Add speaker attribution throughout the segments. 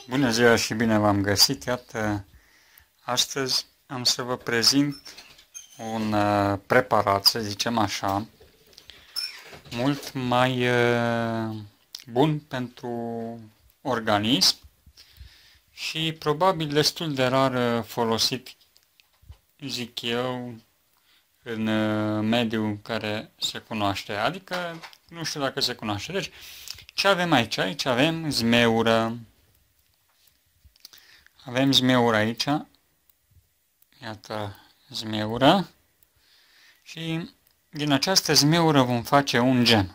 Speaker 1: Bună ziua și bine v-am găsit! Iată, astăzi am să vă prezint un preparat, să zicem așa, mult mai bun pentru organism și probabil destul de rar folosit, zic eu, în mediul care se cunoaște, adică nu știu dacă se cunoaște. Deci, ce avem aici? Aici avem zmeură. Avem zmeură aici, iată zmeură, și din această zmeură vom face un gem.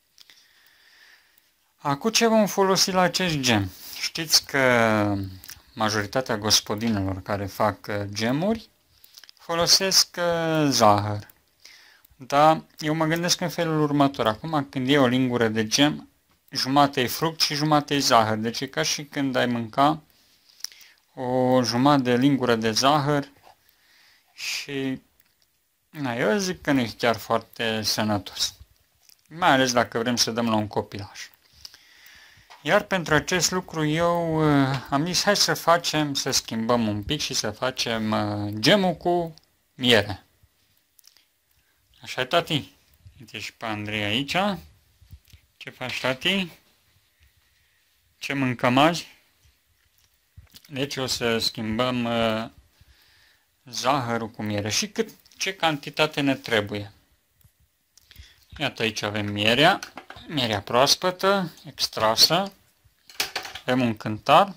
Speaker 1: Acum ce vom folosi la acest gem? Știți că majoritatea gospodinelor care fac gemuri folosesc zahăr. Dar eu mă gândesc în felul următor. Acum când iei o lingură de gem, jumătate e fruct și jumătate e zahăr. Deci e ca și când ai mânca o jumătate de lingură de zahăr și eu zic că nu e chiar foarte sănătos. Mai ales dacă vrem să dăm la un copilaj. Iar pentru acest lucru eu am zis hai să schimbăm un pic și să facem gemul cu miere. Așa, tati? Uite și pe Andrei aici. Ce faci, tati? Ce mâncăm azi? Deci o să schimbăm zahărul cu miere. Și ce cantitate ne trebuie? Iată, aici avem mierea proaspătă, extrasă. Avem un cântar.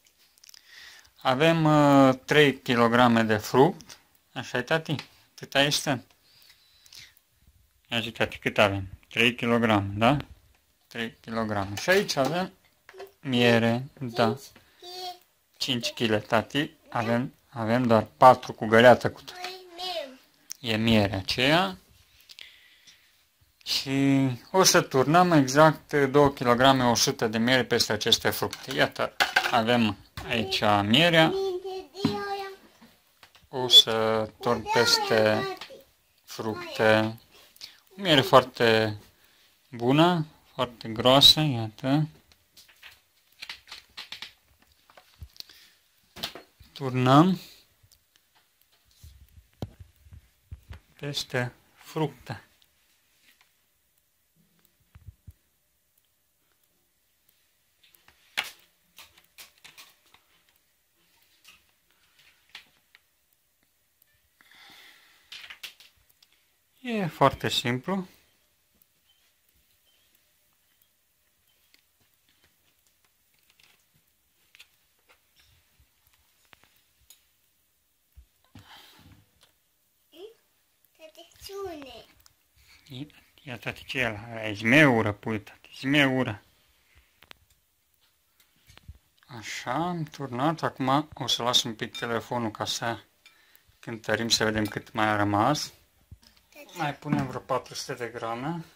Speaker 1: Avem 3 kg de fruct. Așa-i, tati? Cât este? Ia zi, tati, cât avem? 3 kg, da? 3 kg. Și aici avem miere, da. 5 kg, tati. Avem doar 4 cu găleată cu tot. E mierea aceea. Și o să turnăm exact 2 kg 100 de miere peste aceste fructe. Iată, avem aici mierea. O să turn peste fructe. O miere foarte bună, foarte groasă, iată. Turnăm peste fructe. E foarte simplu. Ia, tati, ce e ăla? E zmeură, pui, tati, zmeură. Așa, am turnat. Acum o să las un pic telefonul ca să cântărim, să vedem cât mai a rămas. Mai punem vreo 400 de grame.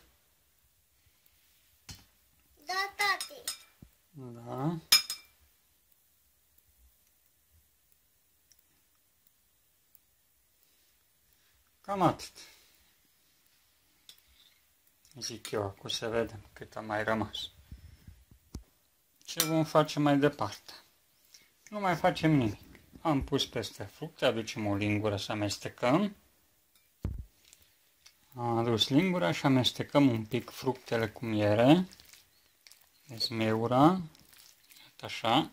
Speaker 2: Da, tati.
Speaker 1: Da. Cam atât. Zic eu, acum să vedem cât a mai rămas. Ce vom face mai departe? Nu mai facem nimic. Am pus peste fructe, aducem o lingură să amestecăm. Am adus lingura și amestecăm un pic fructele cu miere. Zmeura. Așa.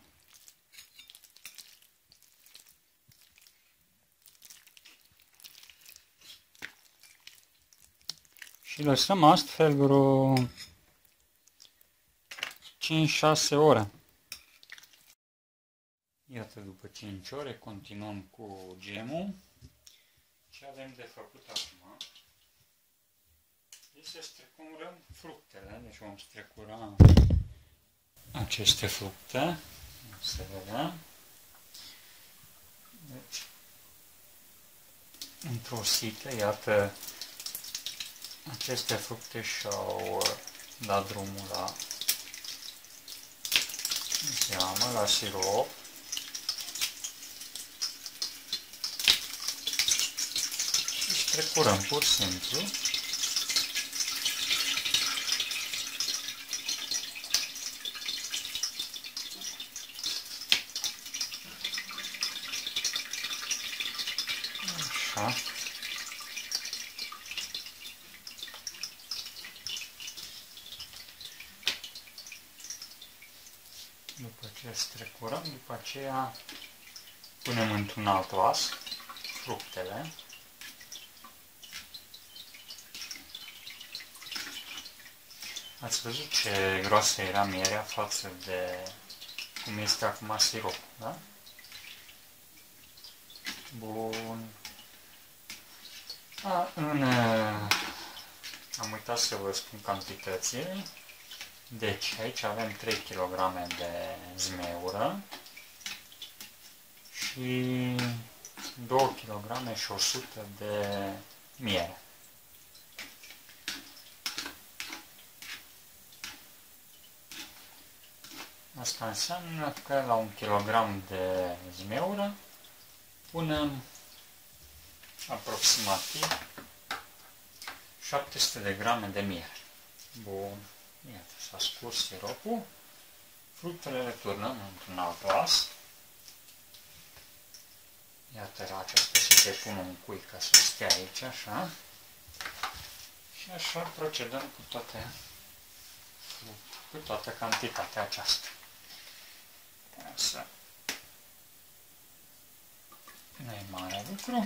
Speaker 1: Și lăsăm astfel vreo 5-6 ore. Iată, după 5 ore continuăm cu gemul. Ce avem de făcut acum? Este să strecurăm fructele. Deci vom strecura aceste fructe. Să vedem. Deci, într-o sită, iată, aceste fructe și-au dat drumul la zeamă, la sirop. Și strecurăm pur și simplu. așa. După ce strecurăm, după aceea punem într-un alt vas fructele. Ați văzut ce groasă era mierea față de cum este acum siropul, da? Bun. Am uitat să vă spun cantitățile. Deci, aici avem 3 kg de zmeură și 2 kg și 100 de miere. Asta înseamnă că la 1 kg de zmeură punem aproximativ 700 de grame de miere. Bun. Iată, s-a scurs siropul. Fructele le turnăm într-un alt vas. Iată, acesta se depune un cui ca să stea aici, așa. Și așa procedăm cu toată cantitatea aceasta. Asta nu e mare lucru.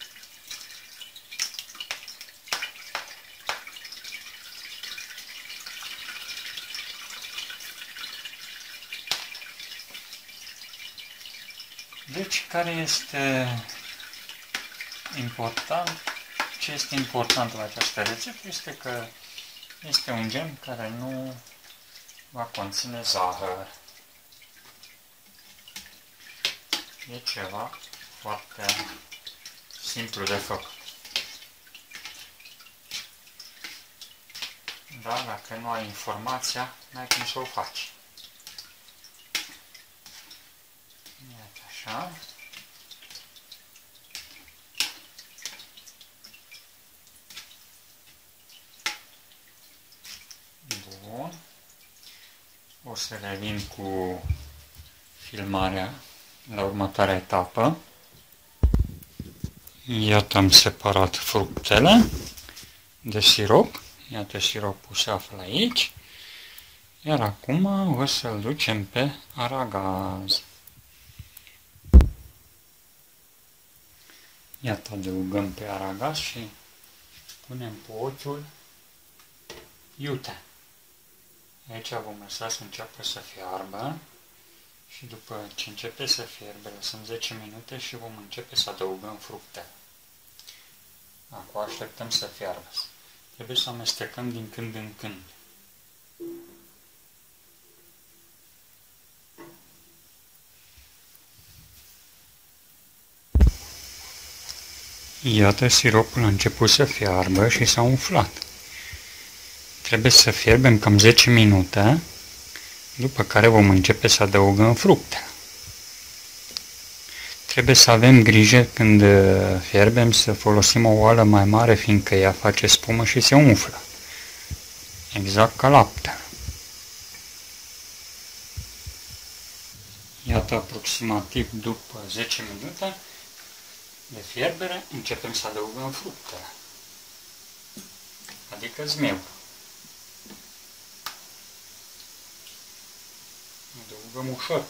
Speaker 1: Deci, care este important? Ce este important la această rețetă este că este un gem care nu va conține zahăr. E ceva foarte simplu de făcut. Dar dacă nu ai informația, n-ai cum să o faci. Iată așa. Bun. O să revin cu filmarea la următoarea etapă. Iată, am separat fructele de sirop. Iată, siropul se află aici. Iar acum o să-l ducem pe aragaz. Iată, adăugăm pe aragaz și punem pe ochiul iute. Aici vom lăsa să înceapă să fiarbă și după ce începe să fierbe, lăsăm 10 minute și vom începe să adăugăm fructele. Acum așteptăm să fiarbă. Trebuie să amestecăm din când în când. Iată, siropul a început să fiarbă și s-a umflat. Trebuie să fierbem cam 10 minute, după care vom începe să adăugăm fructele. Trebuie să avem grijă când fierbem să folosim o oală mai mare, fiindcă ea face spumă și se umflă. Exact ca laptele. Iată, aproximativ după 10 minute de fierbere, începem să adăugăm fructele, adică zmeură. Adăugăm ușor.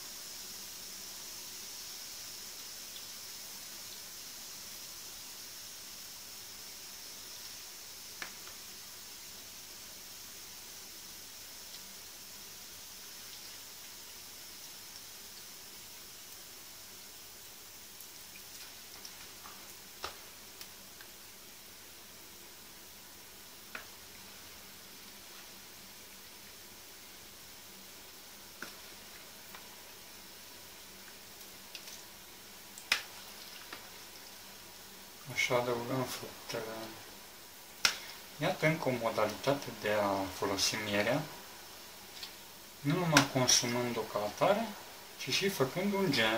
Speaker 1: Așa adăugăm fructele. Iată încă o modalitate de a folosi mierea, nu numai consumând-o ca atare, ci și făcând un gem.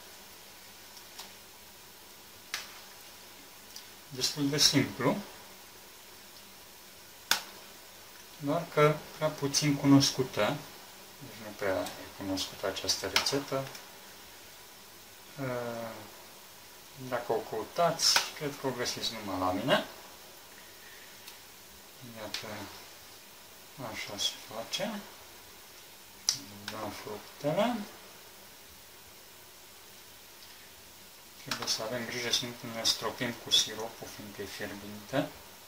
Speaker 1: Destul de simplu, doar că prea puțin cunoscută, deci nu prea e cunoscută această rețetă. Dacă o căutați, cred că o găsiți numai la mine. Iată, așa se face. Dăm fructele. Trebuie să avem grijă să nu ne stropim cu siropul, fiindcă e fierbinte.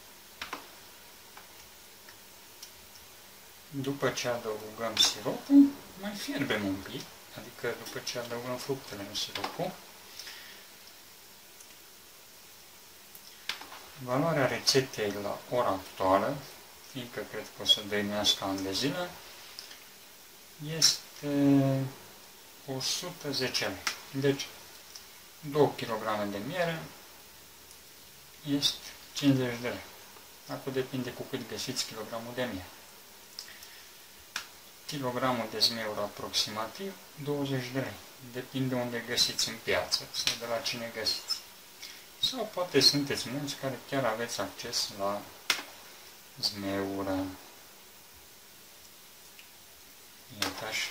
Speaker 1: După ce adăugăm siropul, mai fierbem un pic, adică după ce adăugăm fructele, nu siropul. Valoarea rețetei la ora actuală, fiindcă cred că o să dăinuiască ani de zile, este 110 lei. Deci, 2 kg de miere este 50 de lei. Acum depinde cu cât găsiți kilogramul de miere. Kilogramul de zmeură aproximativ 20 de lei. Depinde unde găsiți în piață sau de la cine găsiți. Sau poate sunteți mulți care chiar aveți acces la zmeură. Iată așa.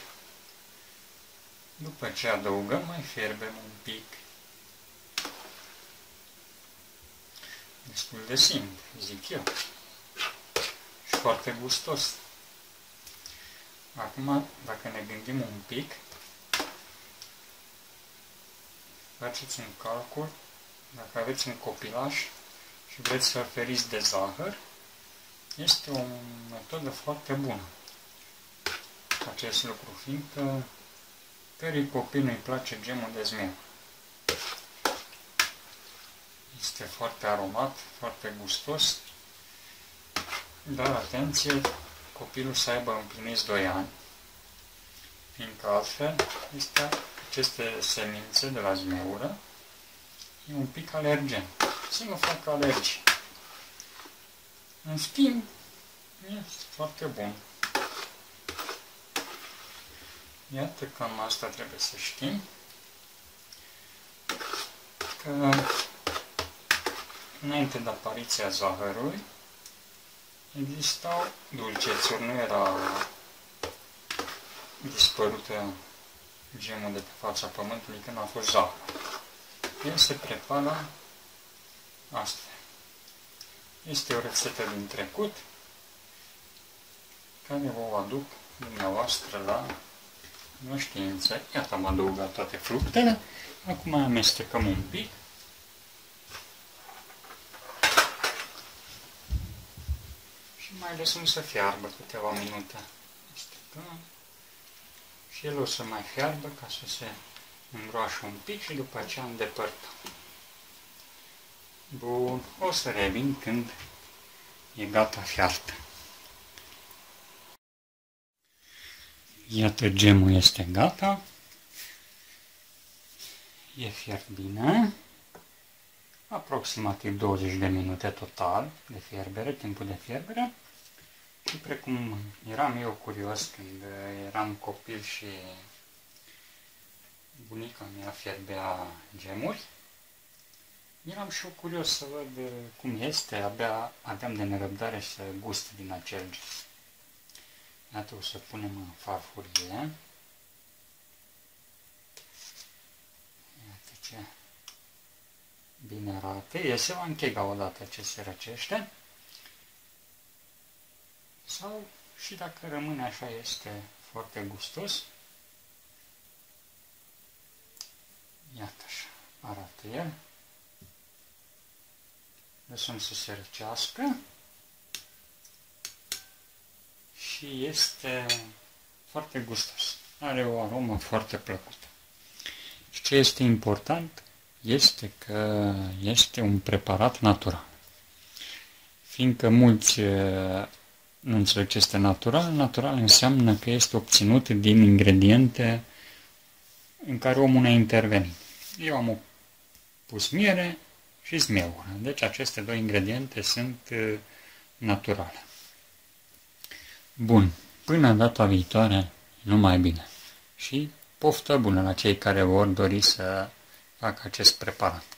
Speaker 1: După ce adăugăm, mai fierbem un pic. Destul de simplu, zic eu. Și foarte gustos. Acum, dacă ne gândim un pic, faceți un calcul, dacă aveți un copilaș și vreți să-l feriți de zahăr, este o metodă foarte bună acest lucru, fiindcă cărui copil nu-i place gemul de zmeu. Este foarte aromat, foarte gustos, dar atenție, copilul să aibă împliniți 2 ani, fiindcă altfel aceste semințe de la zmeură e un pic alergen. Să nu facă alergii. În schimb, este foarte bun. Iată, cam asta trebuie să știm, că înainte de apariția zahărului existau dulcețuri, nu era dispărută gemul de pe fața pământului când a fost zahăr. El se prepară astfel. Este o rețetă din trecut care vă aduc dumneavoastră la cunoștință. Iată, am adăugat toate fructele. Acum amestecăm un pic. Și mai lăsăm să fiarbă câteva minute. Amestecăm. Și el o să mai fiarbă ca să se îngroașă un pic și după aceea îndepărtăm. Bun, o să revin când e gata fiartă. Iată, gemul este gata. E fiert bine. Aproximativ 20 de minute total de fierbere, timpul de fierbere. Și precum eram eu curios când eram copil și bunica mea fierbea gemuri, eram și eu curios să văd cum este, abia aveam de nerăbdare să gust din acel gem. Iată, o să punem în farfurie. Iată ce bine arată. El se va închega odată ce se răcește. Sau și dacă rămâne așa, este foarte gustos. Iată așa arată el. Lăsăm să se răcească. Și este foarte gustos. Are o aromă foarte plăcută. Și ce este important este că este un preparat natural. Fiindcă mulți nu înțeleg ce este natural, natural înseamnă că este obținut din ingrediente în care omul ne-a intervenit. Eu am pus miere și zmeură. Deci aceste 2 ingrediente sunt naturale. Bun, până data viitoare, numai bine. Și poftă bună la cei care vor dori să facă acest preparat.